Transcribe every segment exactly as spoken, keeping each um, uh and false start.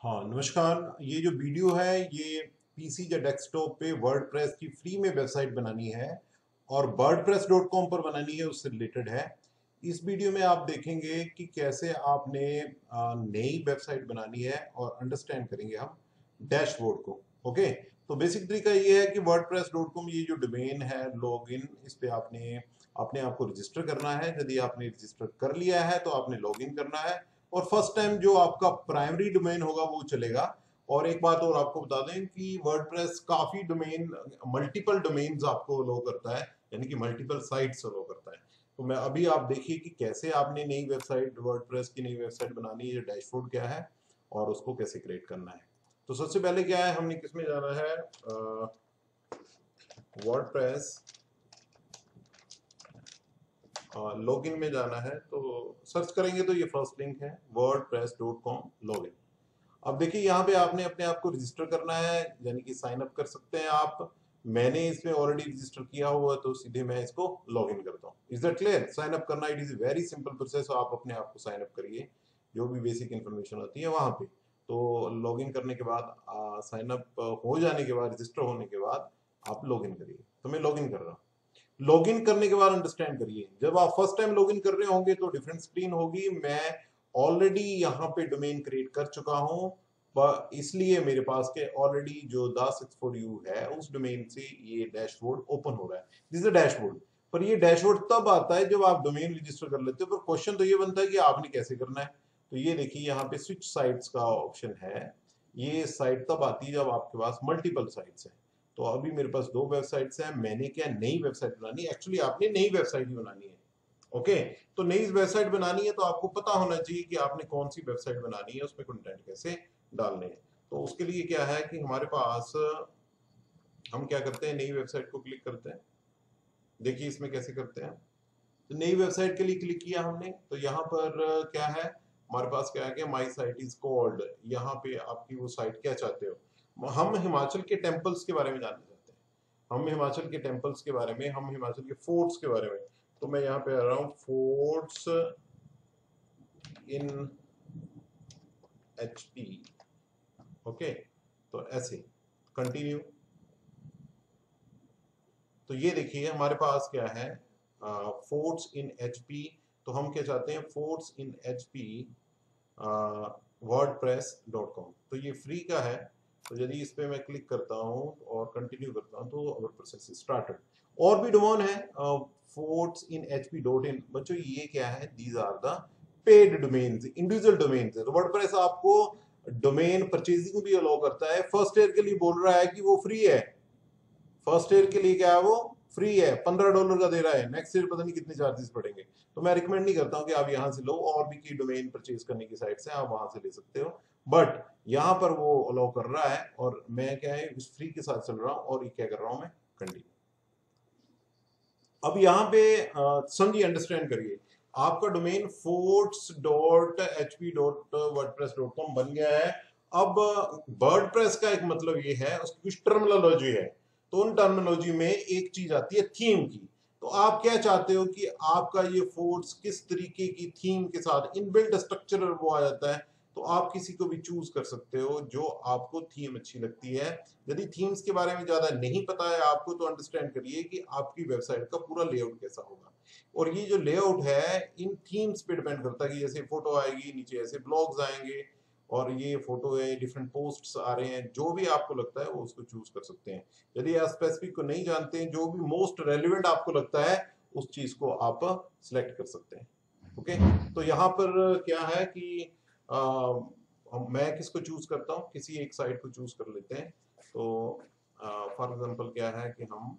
हाँ, नमस्कार। ये जो वीडियो है ये पीसी या डेस्कटॉप पे वर्डप्रेस की फ्री में वेबसाइट बनानी है और वर्डप्रेस डॉट कॉम पर बनानी है, उससे रिलेटेड है। इस वीडियो में आप देखेंगे कि कैसे आपने आ, नई वेबसाइट बनानी है और अंडरस्टैंड करेंगे हम डैशबोर्ड को। ओके, तो बेसिक तरीका ये है कि वर्डप्रेस डॉट कॉम ये जो डोमेन है, लॉगिन, इस पे आपने अपने आप को रजिस्टर करना है। यदि आपने रजिस्टर कर लिया है तो आपने लॉगिन करना है और फर्स्ट टाइम जो आपका प्राइमरी डोमेन होगा वो चलेगा। और एक बात और आपको बता दें कि वर्डप्रेस काफी डोमेन, मल्टीपल डोमेन्स आपको अलो करता है, यानी कि मल्टीपल साइट्स अलो करता है। तो मैं अभी आप देखिए कि कैसे आपने नई वेबसाइट, वर्डप्रेस की नई वेबसाइट बनानी है, डैशबोर्ड क्या है और उसको कैसे क्रिएट करना है। तो सबसे पहले क्या है, हमने किसमें जाना है, वर्डप्रेस लॉगिन में जाना है। तो सर्च करेंगे तो ये फर्स्ट लिंक है वर्डप्रेस डॉट कॉम लॉगिन। अब देखिए यहाँ पे आपने अपने आप को रजिस्टर करना है, यानी कि साइन अप कर सकते हैं आप। मैंने इसमें ऑलरेडी रजिस्टर किया हुआ है तो सीधे मैं इसको लॉग इन करता हूँ। Is that clear? Sign up करना it is very simple process. आप अपने आप को साइन अप करिए, जो भी बेसिक इन्फॉर्मेशन आती है वहां पे। तो लॉग इन करने के बाद, साइन अप हो जाने के बाद, रजिस्टर होने के बाद आप लॉग इन करिए। तो मैं लॉग इन कर रहा हूँ। लॉगिन करने के बाद अंडरस्टैंड करिए, जब आप फर्स्ट टाइम लॉगिन कर रहे होंगे तो डिफरेंट स्क्रीन होगी। मैं ऑलरेडी यहाँ पे डोमेन क्रिएट कर चुका हूँ, पर इसलिए मेरे पास के ऑलरेडी जो द सिक्स फोर यू है उस डोमेन से ये डैशबोर्ड ओपन हो रहा है। This is dashboard. पर ये डैशबोर्ड तब आता है जब आप डोमेन रजिस्टर कर लेते हो। पर क्वेश्चन तो ये बनता है कि आपने कैसे करना है। तो ये देखिए यहाँ पे स्विच साइट्स का ऑप्शन है। ये साइट तब आती है जब आपके पास मल्टीपल साइट्स है। तो अभी मेरे पास दो वेबसाइट्स हैं। मैंने क्या नई वेबसाइट बनानी है, एक्चुअली आपने नई वेबसाइट ही बनानी है। ओके, तो नई वेबसाइट बनानी है तो आपको पता होना चाहिए कि आपने कौन सी वेबसाइट बनानी है, उसमें कंटेंट कैसे डालने हैं। तो उसके लिए क्या है कि हमारे पास, हम क्या करते हैं, नई वेबसाइट को क्लिक करते हैं। देखिए इसमें कैसे करते हैं। तो नई वेबसाइट के लिए क्लिक किया हमने, तो यहाँ पर क्या है, हमारे पास क्या है कि माई साइट इज कॉल्ड। यहाँ पे आपकी वो साइट क्या चाहते हो। हम हिमाचल के टेम्पल्स के बारे में जानना चाहते हैं। हम हिमाचल के टेम्पल्स के बारे में, हम हिमाचल के फोर्ट्स के बारे में। तो मैं यहाँ पे आ रहा हूँ, फोर्ट्स इन एचपी। ओके, तो ऐसे कंटिन्यू। तो ये देखिए हमारे पास क्या है, फोर्ट्स इन एचपी। तो हम क्या चाहते हैं, forts in HP WordPress dot com. तो ये फ्री का है। तो यदि इस पे मैं क्लिक करता हूँ और कंटिन्यू करता हूँ तो अवर प्रोसेस स्टार्टेड। और भी डोमेन है, forts in HP dot in. बच्चों ये क्या है, these are the paid domains, individual domains है। तो वर्डप्रेस आपको डोमेन परचेजिंग भी अलाउ करता है। फर्स्ट ईयर के लिए बोल रहा है कि वो फ्री है। फर्स्ट ईयर के लिए क्या है, वो फ्री है, पंद्रह डॉलर का दे रहा है। नेक्स्ट ईयर पता नहीं कितने चार्जेस पड़ेंगे। तो मैं रिकमेंड नहीं करता हूँ कि आप यहाँ से लो। और भी की डोमेन परचेज करने की साइट से आप वहां से ले सकते हो, बट यहाँ पर वो अलाउ कर रहा है और मैं क्या है इस फ्री के साथ चल रहा हूँ। और ये क्या कर रहा हूँ मैं, कंटिन्यू। अब यहाँ पे समझिए, अंडरस्टैंड करिए। आपका domain forts dot H P dot WordPress dot com बन गया है। अब वर्डप्रेस का एक मतलब ये है, उसकी कुछ टर्मिनोलॉजी है। तो उन टर्मिनोलॉजी में एक चीज आती है थीम की। तो आप क्या चाहते हो कि आपका ये फोर्ट्स किस तरीके की थीम के साथ, इनबिल्ट स्ट्रक्चर वो आ जाता है। तो आप किसी को भी चूज कर सकते हो जो आपको थीम अच्छी लगती है। यदि थीम्स के बारे में ज्यादा नहीं पता है आपको, तो अंडरस्टैंड करिए कि आपकी वेबसाइट का पूरा लेआउट कैसा होगा। और ये जो लेआउट है इन थीम्स पे डिपेंड करता है कि जैसे फोटो आएगी, नीचे ऐसे ब्लॉग्स आएंगे, और ये फोटो है, डिफरेंट पोस्ट्स आ रहे हैं। जो भी आपको लगता है वो उसको चूज कर सकते हैं। यदि आप स्पेसिफिक को नहीं जानते हैं, जो भी मोस्ट रेलिवेंट आपको लगता है उस चीज को आप सिलेक्ट कर सकते हैं। ओके, तो यहाँ पर क्या है कि आ, मैं किसको चूज करता हूँ, किसी एक साइट को चूज कर लेते हैं। तो फॉर एग्जांपल क्या है कि हम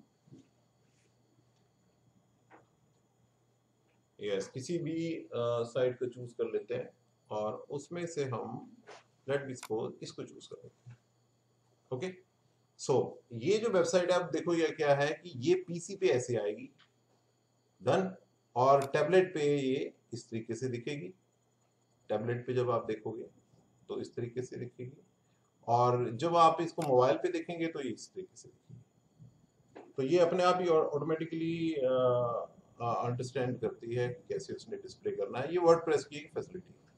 यस किसी भी साइट को चूज कर लेते हैं और उसमें से हम लेट बी सपोज इसको चूज कर लेते हैं। ओके, सो ये जो वेबसाइट है, आप देखो ये क्या है कि ये पीसी पे ऐसे आएगी, डन। और टैबलेट पे ये इस तरीके से दिखेगी। टैबलेट पे जब आप देखोगे तो इस तरीके से दिखेगी, और जब आप इसको मोबाइल पे देखेंगे तो ये इस तरीके से दिखेगी। तो ये अपने आप ही ऑटोमेटिकली अंडरस्टैंड करती है कि कैसे उसने डिस्प्ले करना है। ये वर्डप्रेस की एक फैसिलिटी है।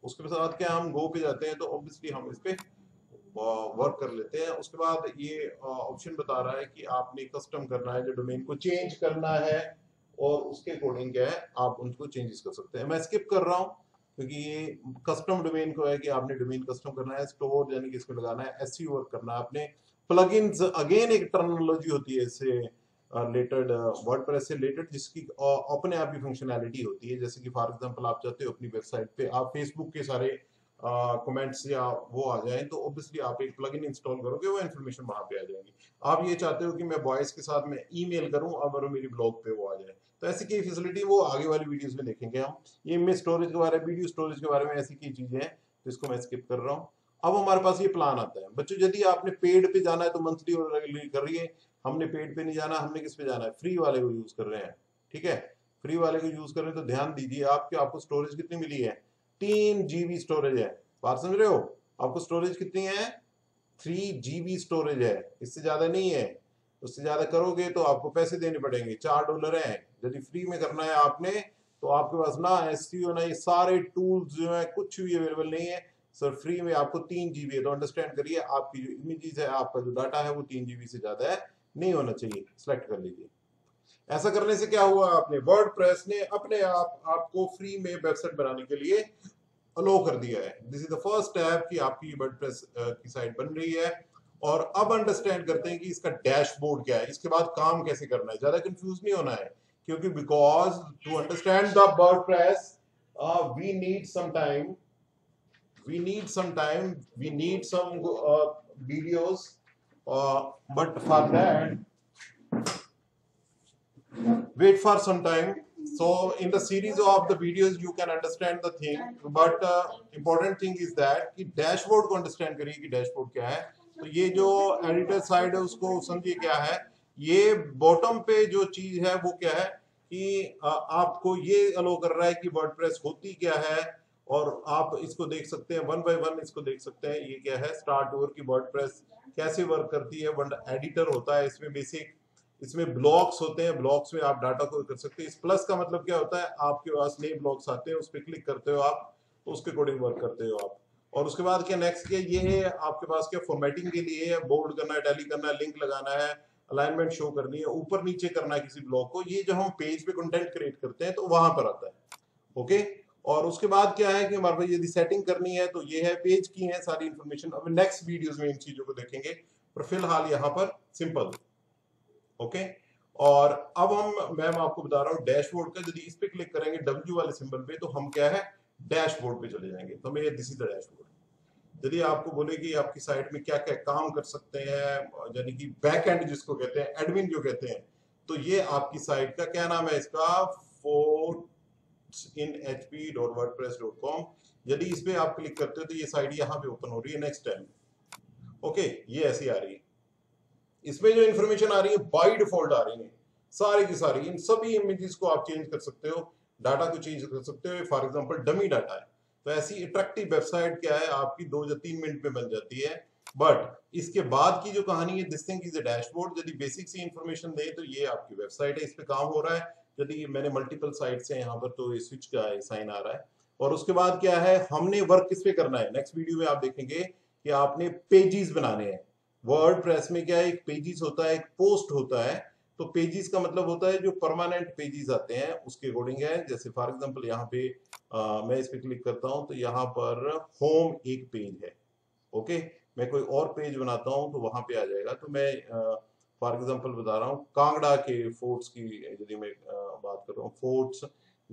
उसके बाद क्या हम गो पे जाते हैं तो ऑब्वियसली हम इस पे वर्क कर लेते हैं। उसके बाद ये ऑप्शन बता रहा है कि आपने कस्टम करना है, जो डोमेन को चेंज करना है और उसके अकॉर्डिंग क्या है आप उनको चेंजेस कर सकते हैं। मैं स्किप कर रहा हूँ क्योंकि ये कस्टम डोमेन को है कि आपने डोमेन कस्टम करना है, स्टोर यानी कि इसको लगाना है, एसईओ वर्क करना है आपने। प्लगइन्स अगेन एक टर्मिनोलॉजी होती है इससे रिलेटेड, वर्डप्रेस से रिलेटेड, जिसकी अपने आप की फंक्शनैलिटी होती है। जैसे कि फॉर एग्जांपल आप चाहते हो अपनी वेबसाइट पे आप फेसबुक के सारे कमेंट्स या वो आ जाएं, तो ऑब्वियसली आप एक प्लगइन इंस्टॉल करोगे, वो इन्फॉर्मेशन वहां पे आ जाएगी। आप ये चाहते हो कि मैं वॉइस के साथ में ईमेल करूं और मेरी ब्लॉग पे वो आ जाए, तो ऐसी की फैसिलिटी वो आगे वाली वीडियोस में देखेंगे हम। ये इमेज स्टोरेज के बारे में, वीडियो स्टोरेज के बारे में ऐसी की चीजें हैं जिसको मैं स्किप कर रहा हूँ। अब हमारे पास ये प्लान आता है बच्चों, यदि आपने पेड पे जाना है तो मंथली और रेगुलरली करिए। हमने पेड पे नहीं जाना, हमने किस पे जाना है, फ्री वाले को यूज कर रहे हैं। ठीक है, फ्री वाले को यूज कर रहे हैं तो ध्यान दीजिए आपके आपको स्टोरेज कितनी मिली है, तीन जीबी स्टोरेज है। बात समझ रहे हो, आपको स्टोरेज कितनी है, थ्री जीबी स्टोरेज है, इससे ज्यादा नहीं है। उससे ज्यादा करोगे तो आपको पैसे देने पड़ेंगे, चार डॉलर है। यदि फ्री में करना है आपने तो आपके पास ना एसईओ ना ये सारे टूल्स जो है कुछ भी अवेलेबल नहीं है सर, फ्री में आपको तीन जीबी है। तो अंडरस्टैंड करिए आपकी जो इमेजेस है, आपका जो डाटा है वो तीन जीबी से ज्यादा है नहीं होना चाहिए, सिलेक्ट कर लीजिए। ऐसा करने से क्या हुआ, आपने वर्डप्रेस ने अपने आप आपको फ्री में वेबसाइट बनाने के लिए अलो कर दिया है। This is the first step कि आपकी वर्डप्रेस की साइट बन रही है। और अब अंडरस्टैंड करते हैं कि इसका डैशबोर्ड क्या है, इसके बाद काम कैसे करना है। ज्यादा कंफ्यूज नहीं होना है क्योंकि because to understand the WordPress we need some time we need some time, we need some uh, videos, uh, but for that wait for some time. So in the series of the videos you can understand the thing, but uh, important thing is that कि dashboard को understand करिए कि dashboard क्या है। तो ये जो editor side है उसको समझिए क्या है। ये bottom पे जो चीज है वो क्या है कि uh, आपको ये अलो कर रहा है कि वर्डप्रेस होती क्या है, और आप इसको देख सकते हैं वन बाय वन, इसको देख सकते हैं। ये क्या है, स्टार्ट ओवर की वर्डप्रेस कैसे वर्क करती है। वर्ड एडिटर होता है इसमें बेसिक, इसमें ब्लॉक्स होते हैं, ब्लॉक्स में आप डाटा को कर सकते हैं। इस प्लस का मतलब क्या होता है, आपके पास नए ब्लॉक्स आते हैं, उस पर क्लिक करते हो आप तो उसके अकॉर्डिंग वर्क करते हो आप। और उसके बाद क्या नेक्स्ट क्या ये है आपके पास, क्या फॉर्मेटिंग के लिए है, बोल्ड करना है, टैली करना है, लिंक लगाना है, अलाइनमेंट शो करनी है, ऊपर नीचे करना है किसी ब्लॉक को। ये जो हम पेज पे कंटेंट क्रिएट करते हैं तो वहां पर आता है। ओके, और उसके बाद क्या है कि हमारे पास यदि सेटिंग करनी है तो ये है, पेज की है सारी इंफॉर्मेशन। अब नेक्स्ट वीडियोस में इन चीजों को देखेंगे, पर फिलहाल यहाँ पर सिंपल। ओके, और अब हम मैं आपको बता रहा हूँ डैशबोर्ड का। यदि इस पे क्लिक करेंगे डब्ल्यू वाले सिंबल पे तो हम क्या है, डैशबोर्ड पे चले जाएंगे। तो मैं दिस इज द डैशबोर्ड। यदि आपको बोले कि आपकी साइट में क्या क्या काम कर सकते हैं, यानी कि बैक एंड जिसको कहते हैं, एडमिन जो कहते हैं, तो ये आपकी साइट का क्या नाम है, इसका for in H P dot WordPress dot com. यदि इस पे आप क्लिक करते हो तो ये साइट यहाँ पे ओपन हो रही है नेक्स्ट टाइम। ओके, ये ऐसी आ रही है। इसमें जो इन्फॉर्मेशन आ रही है बाय डिफॉल्ट आ रही है सारी की सारी। इन सभी इमेजेस को आप चेंज कर सकते हो, डाटा को चेंज कर सकते हो। फॉर एग्जांपल डमी डाटा है, तो ऐसी अट्रैक्टिव वेबसाइट क्या है आपकी दो या तीन मिनट में बन जाती है। बट इसके बाद की जो कहानी है, this thing is a dashboard. यदि बेसिक सी इंफॉर्मेशन दे तो ये आपकी वेबसाइट है, इस पे काम हो रहा है। यदि मैंने मल्टीपल साइट्स हैं यहाँ पर तो स्विच का साइन आ रहा है। और उसके बाद क्या है, हमने वर्क किस पे करना है, नेक्स्ट वीडियो में आप देखेंगे कि आपने पेजेस बनाने हैं। वर्डप्रेस में क्या है, एक पेजेस होता है, एक पोस्ट होता है। तो पेजेस का मतलब होता है जो परमानेंट पेजेस आते हैं उसके अकॉर्डिंग है। जैसे फॉर एग्जांपल यहाँ पे आ, मैं इस पे क्लिक करता हूँ तो यहाँ पर होम एक पेज है। ओके, मैं कोई और पेज बनाता हूँ तो वहां पे आ जाएगा। तो मैं फॉर एग्जांपल बता रहा हूँ कांगड़ा के फोर्ट्स की यदि मैं आ, बात कर रहा हूँ, फोर्ट्स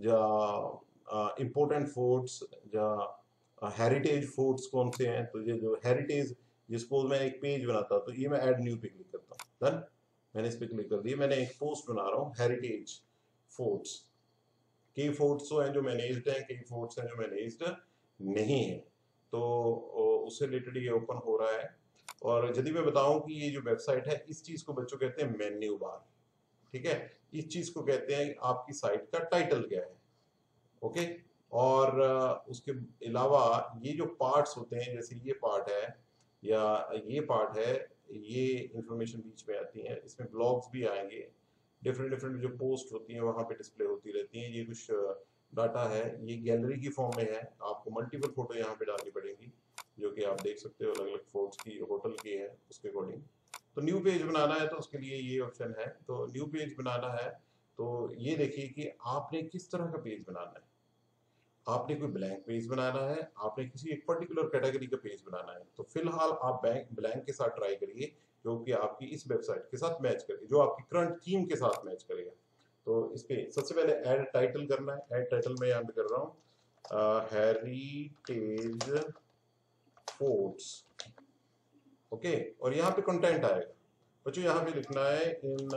या इम्पोर्टेंट फोर्ट्स या हेरिटेज फोर्ट्स कौन से हैं, तो ये जो हेरिटेज, जिसको मैं एक पेज बनाता हूँ तो ये मैं ऐड न्यू पे क्लिक करता हूँ। डन, मैंने इस पे क्लिक कर दिया, मैंने एक पोस्ट बना रहा हूँ हेरिटेज फोर्ट्स। कई फोर्ट्स तो हैं जो मैनेज्ड हैं, कई फोर्ट्स हैं जो मैनेज्ड नहीं है, तो उससे रिलेटेड ये ओपन हो रहा है। और यदि मैं बताऊं कि ये जो वेबसाइट है इस चीज को बच्चों कहते हैं मेन्यू बार। ठीक है, इस चीज को कहते हैं आपकी साइट का टाइटल क्या है। ओके, और उसके अलावा ये जो पार्ट्स होते हैं, जैसे ये पार्ट है या ये पार्ट है, ये इंफॉर्मेशन बीच में आती है। इसमें ब्लॉग्स भी आएंगे, डिफरेंट डिफरेंट जो पोस्ट होती हैं वहां पे डिस्प्ले होती रहती हैं। ये कुछ डाटा है ये गैलरी की फॉर्म में है, आपको मल्टीपल फोटो यहाँ पे डालनी पड़ेगी, जो कि आप देख सकते हो अलग अलग फोर्ट्स की, होटल की है उसके अकॉर्डिंग। तो न्यू पेज बनाना है तो उसके लिए ये ऑप्शन है। तो न्यू पेज बनाना है तो ये देखिए कि आपने किस तरह का पेज बनाना है। आपने कोई ब्लैंक पेज बनाना है, आपने किसी एक पर्टिकुलर कैटेगरी का पेज बनाना है, तो फिलहाल आप बैंक ब्लैंक के साथ ट्राई करिए, जो कि आपकी इस वेबसाइट के साथ मैच करेगी, जो आपकी करंट थीम के साथ मैच करेगा। तो इस पे सबसे पहले ऐड टाइटल करना है। ऐड टाइटल में यहाँ पे कर रहा हूँ हेरिटेज फोर्ट्स, ओके। और यहाँ पे कंटेंट आएगा बच्चों, यहाँ पे लिखना है in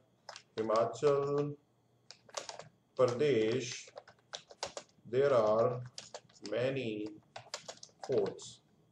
Himachal Pradesh there are many forts,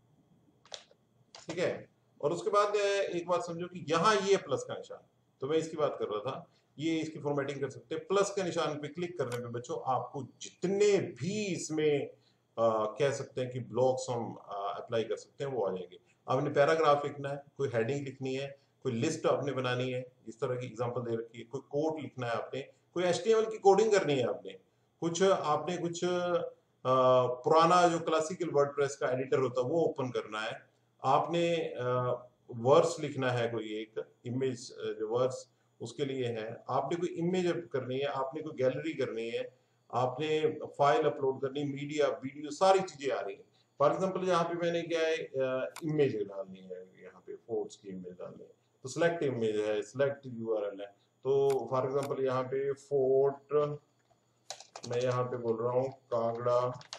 ठीक है। और उसके बाद एक बात समझो कि यहाँ ये प्लस का निशान, तो मैं इसकी बात कर रहा था, ये इसकी फॉर्मेटिंग कर सकते हैं। प्लस के निशान पे क्लिक करने पे बच्चों आपको जितने भी इसमें आ, कह सकते हैं कि ब्लॉक्स हम अप्लाई कर सकते हैं वो आ जाएंगे। आपने पैराग्राफ लिखना है, कोई हेडिंग लिखनी है, कोई लिस्ट आपने बनानी है, इस तरह की एग्जांपल दे रखी है, कोई कोड लिखना है आपने, कोई एचटीएमएल की कोडिंग करनी है आपने, कुछ आपने कुछ आ, पुराना जो क्लासिकल वर्डप्रेस का एडिटर होता है वो ओपन करना है, आपने वर्ड्स लिखना है, कोई एक इमेज जो वर्ड्स उसके लिए है, आपने कोई इमेज करनी है, आपने कोई गैलरी करनी है, आपने फाइल अपलोड करनी, मीडिया वीडियो सारी चीजें आ रही है। फॉर एग्जांपल यहाँ पे मैंने क्या है इमेज डालनी है, यहाँ पे फोर्ट्स की इमेज डालनी है, तो सिलेक्ट इमेज है, सिलेक्ट यूआरएल है। तो फॉर एग्जांपल यहाँ पे फोर्ट, मैं यहाँ पे बोल रहा हूँ कांगड़ा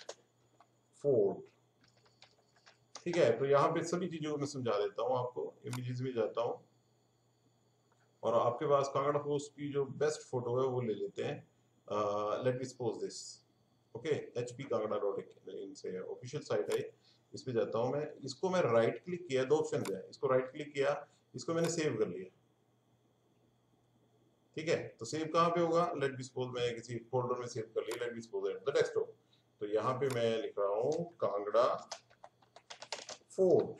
फोर्ट, ठीक है। तो यहाँ पे सभी चीजों को मैं समझा देता हूँ आपको, इमेजेस में जाता हूँ और आपके पास कांगड़ा फोर्ट की जो बेस्ट फोटो है वो ले लेते हैं। Let me suppose this, okay, H P Kangra dot in से ऑफिशियल साइट है, इस पे जाता हूँ मैं, इसको मैं राइट क्लिक किया, दो ऑप्शन है, इसको राइट क्लिक किया, इसको मैंने सेव कर लिया, ठीक है। तो सेव कहाँ पे होगा, लेट मी सपोज मैं किसी फोल्डर में सेव कर लिया, let me suppose the desktop. तो यहाँ पे मैं लिख रहा हूँ कांगड़ा फोर्ट,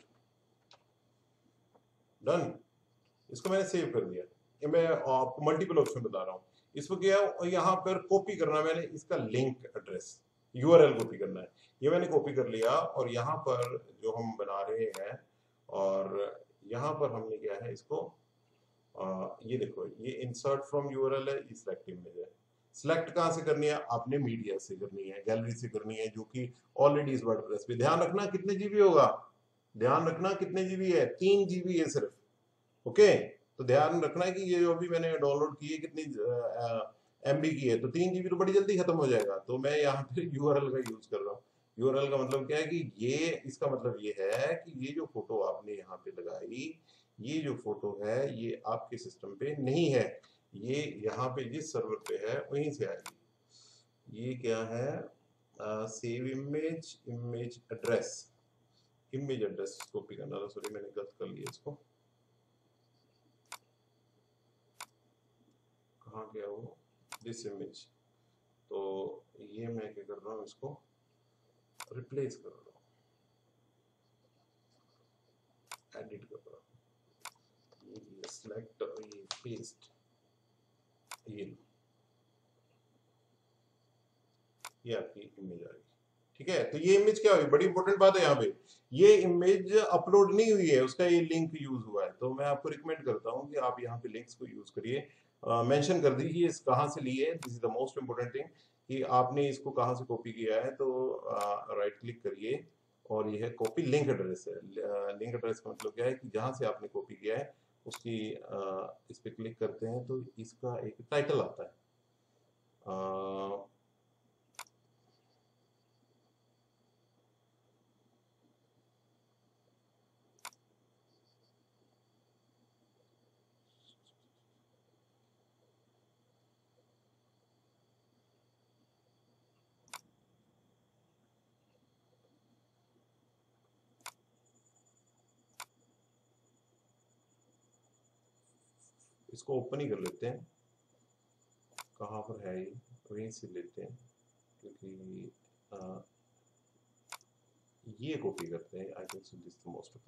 डन, इसको मैंने सेव कर दिया। ये मैं आपको मल्टीपल ऑप्शन बता रहा हूँ। इसको क्या है, यहाँ पर कॉपी करना, मैंने इसका लिंक एड्रेस यूआरएल कॉपी करना है, ये मैंने कॉपी कर लिया और यहाँ पर जो हम बना रहे हैं, और यहाँ पर हमने क्या है इसको आ, ये देखो, ये इंसर्ट फ्रॉम यूआरएल है, ये सिलेक्ट इमेज है। सिलेक्ट कहाँ से करनी है, आपने मीडिया से करनी है, गैलरी से करनी है, जो कि ऑलरेडी इस वर्डप्रेस पे। ध्यान रखना कितने जीबी होगा, ध्यान रखना कितने जीबी है, तीन जीबी है सिर्फ, ओके। तो ध्यान रखना है कि ये जो अभी मैंने डाउनलोड की है कितनी एमबी की है, तो तीन जीबी तो बड़ी जल्दी खत्म हो जाएगा। तो मैं यहाँ पे यूआरएल का यूज कर रहा हूँ। यूआरएल का मतलब क्या है कि ये, इसका मतलब ये है कि ये जो फोटो आपने यहाँ पे लगाई, ये जो फोटो है ये आपके सिस्टम पे नहीं है, ये यहाँ पे जिस सर्वर पे है वहीं से आएगी। ये क्या है, save image, image address, image address copy करना था, सॉरी मैंने गलत कर लिया इसको, कहाँ गया वो, दिस इमेज। तो ये मैं क्या कर रहा हूँ, इसको रिप्लेस कर रहा हूँ, एडिट कर रहा हूँ, ये सिलेक्ट, ये पेस्ट, ये ये आपकी इमेज आ गई, ठीक है। तो ये इमेज क्या हुई, बड़ी इंपॉर्टेंट बात है यहाँ पे, ये इमेज अपलोड नहीं हुई है, उसका ये लिंक यूज हुआ है। तो मैं आपको रिकमेंड करता हूँ कि आप यहाँ पे लिंक्स को यूज करिए, मेंशन कर दीजिए इस कहाँ से लिए, this is the most important thing, कि आपने इसको कहाँ से कॉपी किया है। तो राइट क्लिक करिए और ये है कॉपी लिंक एड्रेस है। लिंक एड्रेस का मतलब क्या है कि जहाँ से आपने कॉपी किया है उसकी uh, इस पे क्लिक करते हैं तो इसका एक टाइटल आता है, uh, इसको ओपन ही कर लेते हैं, कहाँ पर है ये, वहीं से लेते हैं, क्योंकि आ, ये कॉपी करते हैं, I think so this the most important.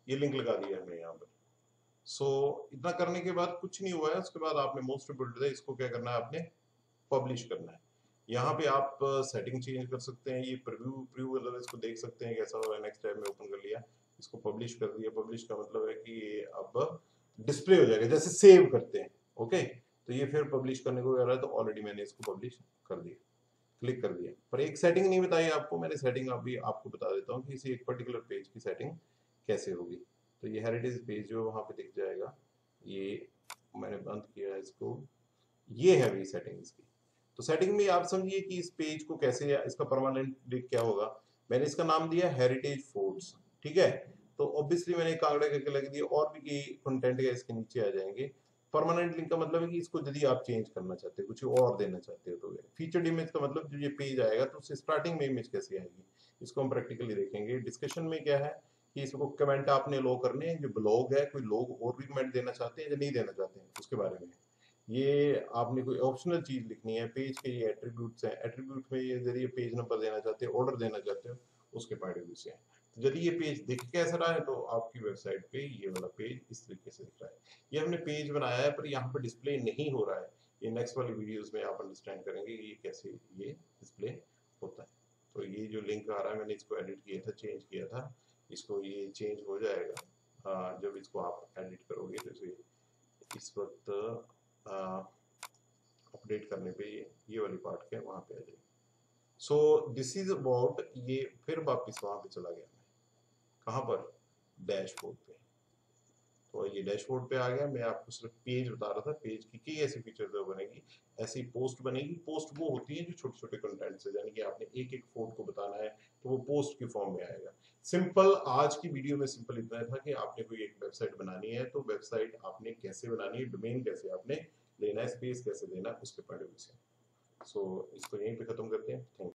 ये लिंक लगा दिया हमने यहाँ पर। सो so, इतना करने के बाद कुछ नहीं हुआ है, उसके बाद आपने मोस्ट इम्पोर्टेंट है इसको क्या करना है, आपने पब्लिश करना है। यहाँ पे आप सेटिंग चेंज कर सकते हैं, ये प्रीव्यू प्रीव्यू मतलब इसको देख सकते हैं कैसा हो रहा है। नेक्स्ट टाइम में ओपन कर लिया, इसको पब्लिश कर दिया। पब्लिश का मतलब है कि ये अब डिस्प्ले हो जाएगा, जैसे सेव करते हैं। ओके, तो ये फिर पब्लिश करने को कह रहा है, तो ऑलरेडी मैंने इसको पब्लिश कर दिया, क्लिक कर दिया। पर एक सेटिंग नहीं बताई आपको मैंने, सेटिंग अभी आपको बता देता हूँ कि इसी एक पर्टिकुलर पेज की सेटिंग कैसे होगी। तो ये हेरिटेज पेज जो वहाँ पे दिख जाएगा, ये मैंने बंद किया है इसको, ये है अभी सेटिंग इसकी। तो सेटिंग में आप समझिए कि इस पेज को कैसे, इसका परमानेंट लिंक क्या होगा। मैंने इसका नाम दिया हेरिटेज फोर्ट्स, ठीक है। तो ऑब्वियसली मैंने एक आंकड़ा करके लग दिया, और भी कई कंटेंट है इसके नीचे आ जाएंगे। परमानेंट लिंक का मतलब है कि इसको यदि आप चेंज करना चाहते हो, कुछ और देना चाहते हो, तो फीचर्ड इमेज का मतलब जो ये पेज आएगा तो उससे स्टार्टिंग में इमेज कैसे आएगी, इसको हम प्रैक्टिकली देखेंगे। डिस्कशन में क्या है कि इसको कमेंट आपने लो करने हैं, जो ब्लॉग है कोई लोग और भी कमेंट देना चाहते हैं या नहीं देना चाहते हैं उसके बारे में। ये आपने कोई ऑप्शनल चीज लिखनी है। पेज के ये एट्रीब्यूट्स हैं, एट्रीब्यूट में ये यदि पेज नंबर देना चाहते हो, ऑर्डर देना चाहते हो, उसके पॉइंट ऑफ व्यू से। यदि ये पेज दिख कैसा रहा है, तो आपकी वेबसाइट पे ये वाला पेज इस तरीके से दिख रहा है। ये हमने पेज बनाया है पर यहाँ पर डिस्प्ले नहीं हो रहा है। ये नेक्स्ट वाली वीडियोस में आप अंडरस्टैंड करेंगे कि ये कैसे ये डिस्प्ले होता है। तो ये जो लिंक आ रहा है, मैंने इसको एडिट किया था, चेंज किया था, इसको ये चेंज हो जाएगा आ, जब इसको आप एडिट करोगे। तो इसे इस वक्त अपडेट करने पे ये ये वाली पार्ट क्या वहां पे आ जाएगी। सो दिस इज अबाउट ये। फिर वापस वहां पे चला गया मैं, कहां पर, डैशबोर्ड पे। तो ये डैशबोर्ड पे आ गया। मैं आपको सिर्फ पेज बता रहा था, पेज की कई ऐसी फीचर्स बनेगी, ऐसी पोस्ट बनेगी। पोस्ट वो होती है जो छोटे छोटे कंटेंट से, यानी कि आपने एक एक फोर्ट को बताना है तो वो पोस्ट की फॉर्म में आएगा। सिंपल, आज की वीडियो में सिंपल इतना था कि आपने कोई एक वेबसाइट बनानी है, तो वेबसाइट आपने कैसे बनानी है, डोमेन कैसे आपने लेना है, स्पेस कैसे देना है, उसके पॉइंट ऑफ व्यू से। सो इसको यहीं पे खत्म करते हैं। Thank you.